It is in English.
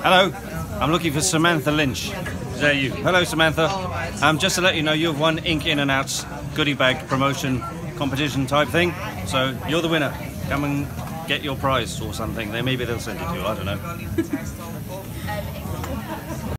Hello, I'm looking for Samantha Lynch. Is that you? Hello, Samantha. Just to let you know, you've won Ink In and Out's goodie bag promotion competition type thing. So you're the winner. Come and get your prize or something. Maybe they'll send it to you. I don't know.